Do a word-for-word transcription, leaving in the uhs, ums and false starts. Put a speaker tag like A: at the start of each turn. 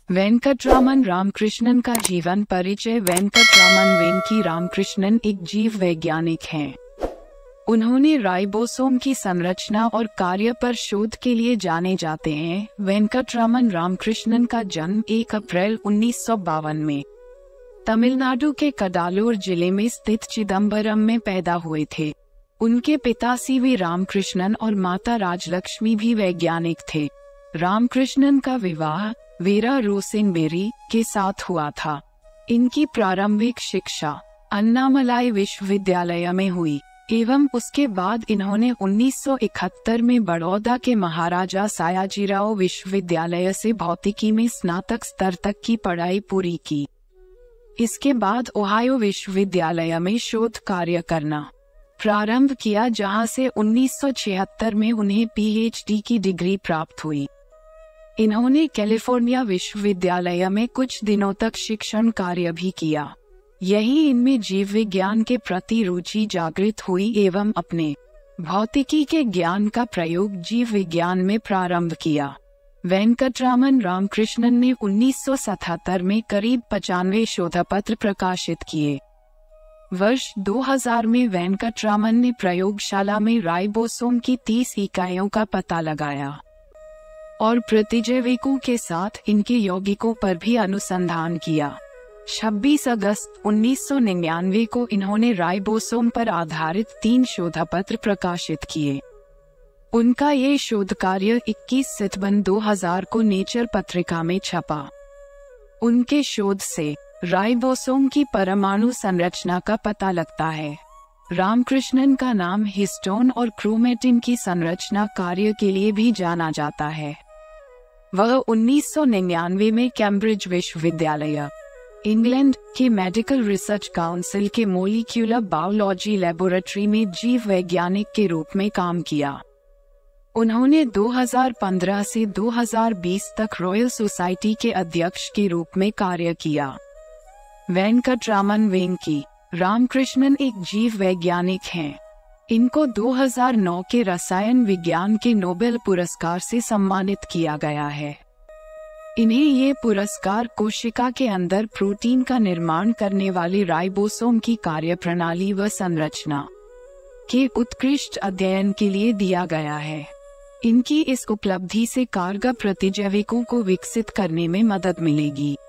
A: वेंकटरामन रामकृष्णन का जीवन परिचय। वेंकटरामन वेंकी रामकृष्णन एक जीव वैज्ञानिक हैं। उन्होंने राइबोसोम की संरचना और कार्य पर शोध के लिए जाने जाते हैं। वेंकटरामन रामकृष्णन का जन्म एक अप्रैल उन्नीस सौ बावन में तमिलनाडु के कडालूर जिले में स्थित चिदम्बरम में पैदा हुए थे। उनके पिता सी वी रामकृष्णन और माता राजलक्ष्मी भी वैज्ञानिक थे। रामकृष्णन का विवाह वीरा रोसेनबेरी के साथ हुआ था। इनकी प्रारंभिक शिक्षा अन्नामलाई विश्वविद्यालय में हुई एवं उसके बाद इन्होंने उन्नीस सौ इकहत्तर में बड़ौदा के महाराजा सयाजीराव विश्वविद्यालय से भौतिकी में स्नातक स्तर तक की पढ़ाई पूरी की। इसके बाद ओहायो विश्वविद्यालय में शोध कार्य करना प्रारंभ किया, जहां से उन्नीस सौ छिहत्तर में उन्हें पी एच डी की डिग्री प्राप्त हुई। इन्होंने कैलिफोर्निया विश्वविद्यालय में कुछ दिनों तक शिक्षण कार्य भी किया। यही इनमें जीव विज्ञान के प्रति रुचि जागृत हुई एवं अपने भौतिकी के ज्ञान का प्रयोग जीव विज्ञान में प्रारंभ किया। वेंकटरामन रामकृष्णन ने उन्नीस सौ सतहत्तर में करीब पचानवे शोधपत्र प्रकाशित किए। वर्ष दो हज़ार में वेंकटरामन ने प्रयोगशाला में राइबोसोम की तीस इकाइयों का पता लगाया और प्रतिजैविकों के साथ इनके यौगिकों पर भी अनुसंधान किया। छब्बीस अगस्त उन्नीस सौ निन्यानवे को इन्होंने राइबोसोम पर आधारित तीन शोधपत्र प्रकाशित किए। उनका ये शोध कार्य इक्कीस सितंबर दो हज़ार को नेचर पत्रिका में छपा। उनके शोध से राइबोसोम की परमाणु संरचना का पता लगता है। रामकृष्णन का नाम हिस्टोन और क्रोमेटिन की संरचना कार्य के लिए भी जाना जाता है। वह उन्नीस सौ निन्यानवे में कैम्ब्रिज विश्वविद्यालय, इंग्लैंड के मेडिकल रिसर्च काउंसिल के मोलिक्यूलर बायोलॉजी लेबोरेटरी में जीव वैज्ञानिक के रूप में काम किया। उन्होंने दो हज़ार पंद्रह से दो हज़ार बीस तक रॉयल सोसाइटी के अध्यक्ष के रूप में कार्य किया। वेंकटरामन वेंकी रामकृष्णन एक जीव वैज्ञानिक हैं। इनको दो हज़ार नौ के रसायन विज्ञान के नोबेल पुरस्कार से सम्मानित किया गया है। इन्हें ये पुरस्कार कोशिका के अंदर प्रोटीन का निर्माण करने वाले राइबोसोम की कार्यप्रणाली व संरचना के उत्कृष्ट अध्ययन के लिए दिया गया है। इनकी इस उपलब्धि से कारगर प्रतिजैविकों को विकसित करने में मदद मिलेगी।